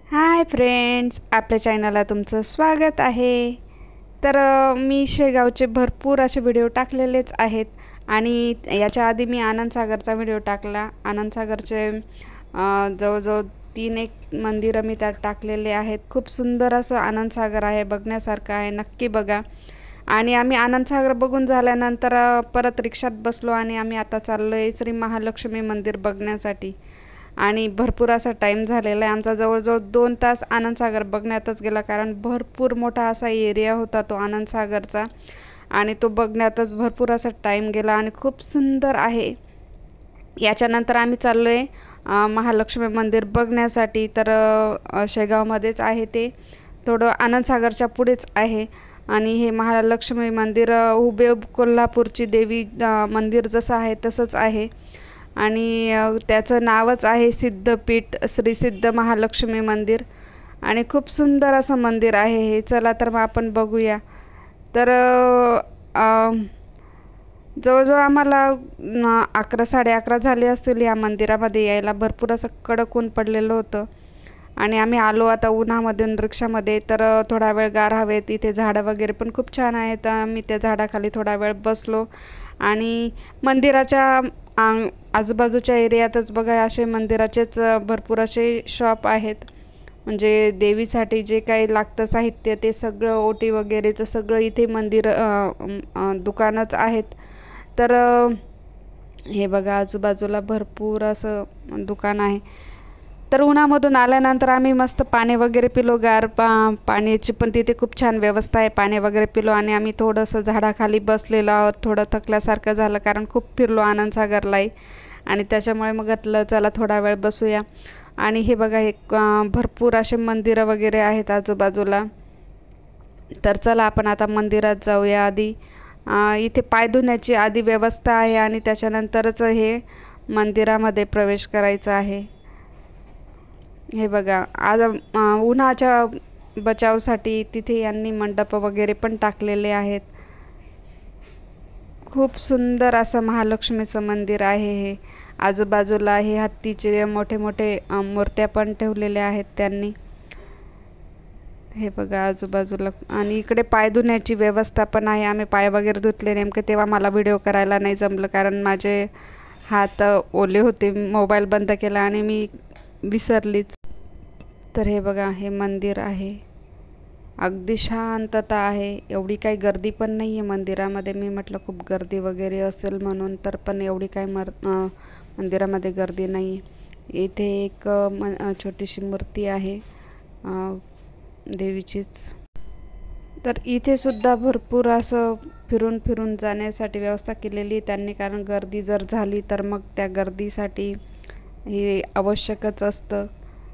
Hi friends, आपल्या चॅनलला तुमचं स्वागत आहे. तर मी शेगावचे भरपूर असे व्हिडिओ टाकलेलेच आहेत आणि याच्या आधी मी आनंदसागरचा व्हिडिओ टाकला. आनंदसागरचे जवळजवळ 3 मंदिरं मी त्यात टाकलेले आहेत. खूप सुंदर असं आनंदसागर आहे, बघण्यासारखं आहे, नक्की बघा. आणि आम्ही आनंदसागर बघून झाल्यानंतर परत रिक्षात बसलो आणि आम्ही आता चाललो आहे श्री महालक्ष्मी मंदिर बघण्यासाठी. आणि भरपूर असा टाईम झालेला आहे आमचा, जवळजवळ 2 तास आनंदसागर बघण्यातच गेला, कारण भरपूर मोठा असा एरिया होता तो आनंदसागरचा आणि तो बघण्यातच भरपूर असा टाईम गेला आणि खूप सुंदर आहे. याच्यानंतर आम्ही चाललो आहे महालक्ष्मी मंदिर बघण्यासाठी. तर शेगावमध्येच आहे, ते थोडं आनंदसागरच्या पुढेच आहे. आणि हे महालक्ष्मी मंदिर हुबेहूब कोल्हापूरची देवी मंदिर जसं आहे तसंच आहे आणि त्याचं नावच आहे सिद्धपीठ श्री सिद्ध महालक्ष्मी मंदिर आणि खूप सुंदर असं मंदिर आहे हे. चला तर मग आपण बघूया. तर जवळजवळ आम्हाला 11-11:30 झाले असतील या मंदिरामध्ये यायला. भरपूर असं कडक ऊन पडलेलं होतं आणि आम्ही आलो आता उन्हामधून रिक्षामध्ये. तर थोडा वेळ गार हवेत, इथे झाडं वगैरे पण खूप छान आहेत. आम्ही त्या झाडाखाली थोडा वेळ बसलो आणि मंदिराच्या आजूबाजूच्या एरियातच बघा असे मंदिराचेच भरपूर असे शॉप आहेत. म्हणजे देवीसाठी जे काही लागतं साहित्य ते सगळं, ओटी वगैरेचं सगळं इथे मंदिर दुकानच आहेत. तर हे बघा आजूबाजूला भरपूर असं दुकान आहे. तर उन्हामधून आल्यानंतर आम्ही मस्त पाणी वगैरे पिलो, गार पाण्याची पण तिथे खूप छान व्यवस्था आहे. पाणी वगैरे पिलो आणि आम्ही थोडंसं झाडाखाली बसलेलो आहोत. थोडं थकल्यासारखं झालं, कारण खूप फिरलो आनंदसागरलाही आणि त्याच्यामुळे मग म्हटलं चला थोडा वेळ बसूया. आणि हे बघा हे भरपूर असे मंदिरं वगैरे आहेत आजूबाजूला. तर चला आपण आता मंदिरात जाऊया. आधी इथे पाय धुण्याची आधी व्यवस्था आहे आणि त्याच्यानंतरच हे मंदिरामध्ये प्रवेश करायचा आहे. हे बघा आज उन्हाच्या बचावासाठी तिथे यांनी मंडप वगैरे पण टाकलेले आहेत. खूप सुंदर असं महालक्ष्मीचं मंदिर आहे हे. आजूबाजूला हे हत्तीचे मोठे मोठे मूर्त्या पण ठेवलेल्या आहेत त्यांनी. हे बघा आजूबाजूला आणि इकडे पाय धुण्याची व्यवस्था पण आहे. आम्ही पाय वगैरे धुतले नेमके, तेव्हा मला व्हिडिओ करायला नाही जमलं कारण माझे हात ओले होते. मोबाईल बंद केला आणि मी विसरलीच. तर हे बघा हे मंदिर आहे, अगदी शांतता आहे. एवढी काही गर्दी पण नाही आहे मंदिरामध्ये. मी म्हटलं खूप गर्दी वगैरे असेल म्हणून, तर पण एवढी काही मंदिरामध्ये गर्दी नाही. इथे एक छोटीशी मूर्ती आहे देवीचीच. तर इथे सुद्धा भरपूर असं फिरून फिरून जाण्यासाठी व्यवस्था केलेली त्यांनी, कारण गर्दी जर झाली तर मग त्या गर्दीसाठी हे आवश्यकच असतं.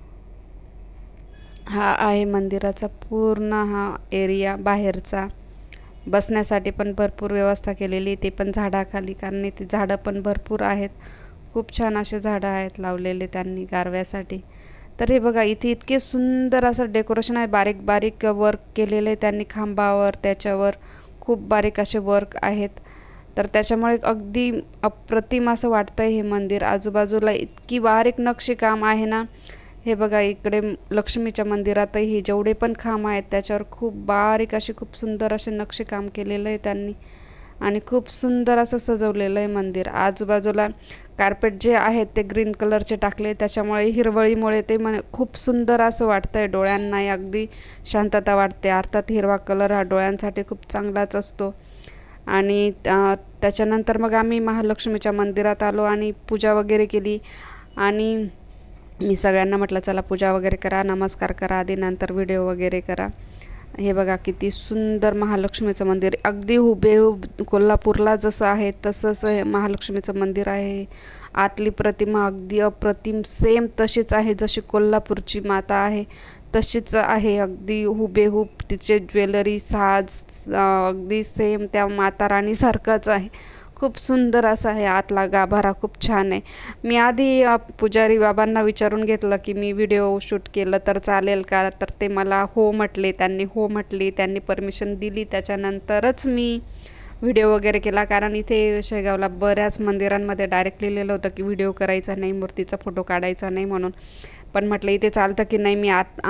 हा आहे मंदिराचा पूर्ण हा एरिया बाहेरचा. बसण्यासाठी पण भरपूर व्यवस्था केलेली, ते पण झाडाखाली, कारण इथे झाडं पण भरपूर आहेत. खूप छान असे झाडं आहेत लावलेले त्यांनी गारव्यासाठी. तर हे बघा इथे इतके सुंदर असं डेकोरेशन आहे, बारीक बारीक वर्क केलेलं आहे त्यांनी खांबावर, त्याच्यावर खूप बारीक असे वर्क आहेत. तर त्याच्यामुळे अगदी अप्रतिम असं वाटतं हे मंदिर. आजूबाजूला इतकी बारीक नक्षीकाम आहे ना. हे बघा इकडे लक्ष्मीच्या मंदिरातही जेवढे पण खांब आहेत त्याच्यावर खूप बारीक असे खूप सुंदर असे नक्षीकाम केलेलं आहे त्यांनी आणि खूप सुंदर असं सजवलेलं आहे मंदिर. आजूबाजूला कार्पेट जे आहेत ते ग्रीन कलरचे टाकले, त्याच्यामुळे हिरवळीमुळे ते खूप सुंदर असं वाटतं आहे डोळ्यांनाही. अगदी शांतता वाटते. अर्थात हिरवा कलर हा डोळ्यांसाठी खूप चांगलाच असतो. आणि त्याच्यानंतर मग आम्ही महालक्ष्मीच्या मंदिरात आलो आणि पूजा वगैरे केली. आणि मी सगळ्यांना म्हटलं चला पूजा वगैरे करा, नमस्कार करा आधी, नंतर व्हिडिओ वगैरे करा. हे बघा किती सुंदर महालक्ष्मीचं मंदिर, अगदी हुबेहूब कोल्हापूरला जसं आहे तसंच हे महालक्ष्मीचं मंदिर आहे. आतली प्रतिमा अगदी अप्रतिम सेम तशीच आहे, जशी कोल्हापूरची माता आहे तशीच आहे, अगदी हुबेहूब. तिचे ज्वेलरी साज अगदी सेम त्या माता राणीसारखंच आहे. खूप सुंदर असा आहे आतला गाभारा, खूप छान आहे. मी आधी पुजारी बाबांना विचारून घेतलं की मी व्हिडिओ शूट केलं तर चालेल का, तर ते मला हो म्हटले. त्यांनी परमिशन दिली. त्याच्यानंतरच मी व्हिडिओ वगैरे केला, कारण इथे शेगावला बऱ्याच मंदिरांमध्ये डायरेक्ट लिहिलेलं होतं की व्हिडिओ करायचा नाही, मूर्तीचा फोटो काढायचा नाही म्हणून. पण म्हटलं इथे चालतं की नाही. मी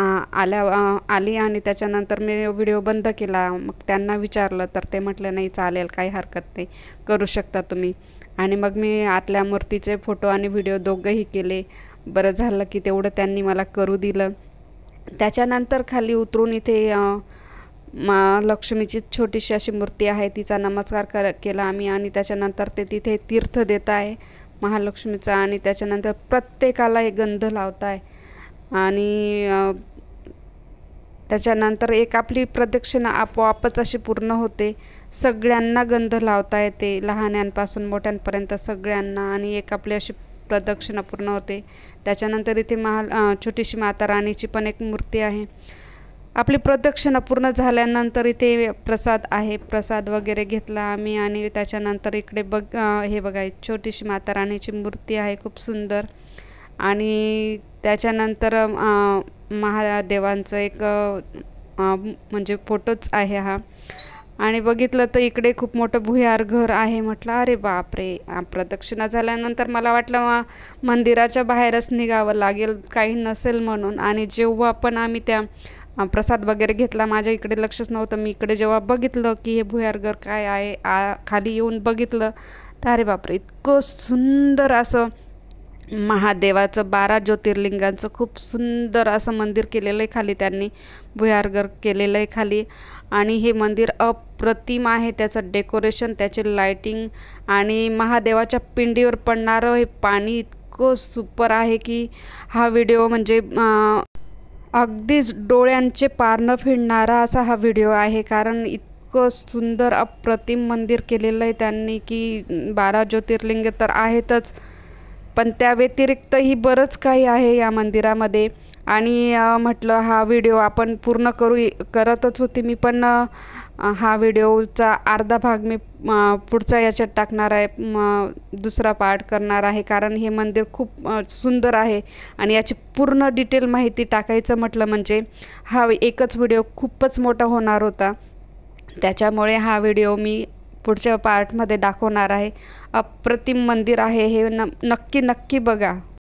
आली आणि त्याच्यानंतर मी व्हिडिओ बंद केला. मग त्यांना विचारलं तर ते म्हटले नाही चालेल, काही हरकत नाही, करू शकता तुम्ही. आणि मग मी आतल्या मूर्तीचे फोटो आणि व्हिडिओ दोघंही केले. बरं झालं की तेवढं त्यांनी मला करू दिलं. त्याच्यानंतर खाली उतरून इथे लक्ष्मीची छोटीशी अशी मूर्ती आहे, तिचा नमस्कार केला आम्ही. आणि त्याच्यानंतर ते तिथे तीर्थ देत आहे महालक्ष्मीचा. आणि त्याच्यानंतर प्रत्येकाला एक गंध लावत आहे. आणि त्याच्यानंतर एक आपली प्रदक्षिणा आपोआपच अशी पूर्ण होते. सगळ्यांना गंध लावता येते, लहान्यांपासून मोठ्यांपर्यंत सगळ्यांना. आणि एक आपली अशी प्रदक्षिणा पूर्ण होते. त्याच्यानंतर इथे छोटीशी माता राणीची पण एक मूर्ती आहे. आपली प्रदक्षिणा पूर्ण झाल्यानंतर इथे प्रसाद आहे, प्रसाद वगैरे घेतला आम्ही. आणि त्याच्यानंतर इकडे हे बघा, छोटीशी माता राणीची मूर्ती आहे, खूप सुंदर. आणि त्याच्यानंतर महादेवांचं एक म्हणजे फोटोच आहे हा. आणि बघितलं तर इकडे खूप मोठं भुयार घर आहे. म्हटलं अरे बापरे. प्रदक्षिणा झाल्यानंतर मला वाटलं मंदिराच्या बाहेरच निघावं लागेल, काही नसेल म्हणून. आणि जेव्हा पण आम्ही त्या प्रसाद वगैरे घेतला, माझ्या इकडे लक्षच नव्हतं. मी इकडे जेव्हा बघितलं की हे भुयार घर काय आहे, खाली येऊन बघितलं तर अरे बापरे, इतकं सुंदर असं महादेवाचं 12 ज्योतिर्लिंगांचं खूप सुंदर असं मंदिर केलेलं आहे खाली त्यांनी, भुयारघर केलेलं आहे खाली. आणि हे मंदिर अप्रतिम आहे, त्याचं डेकोरेशन, त्याची लाईटिंग आणि महादेवाच्या पिंडीवर पडणारं हे पाणी इतकं सुपर आहे की हा व्हिडिओ म्हणजे अगदीच डोळ्यांचे पारणं फिरणारा असा हा व्हिडिओ आहे. कारण इतकं सुंदर अप्रतिम मंदिर केलेलं आहे त्यांनी की 12 ज्योतिर्लिंग तर आहेतच, पण त्या व्यतिरिक्तही बरंच काही आहे या मंदिरामध्ये. आणि म्हटलं हा व्हिडिओ आपण पूर्ण करतच होते मी, पण हा व्हिडिओचा अर्धा भाग मी पुढच्या याच्यात टाकणार आहे, दुसरा पार्ट करणार आहे. कारण हे मंदिर खूप सुंदर आहे आणि याची पूर्ण डिटेल माहिती टाकायचं म्हटलं म्हणजे हा एकच व्हिडिओ खूपच मोठा होणार होता. त्याच्यामुळे हा व्हिडिओ मी पुढच्या पार्टमध्ये दाखवणार आहे. अप्रतिम मंदिर आहे हे, नक्की बघा.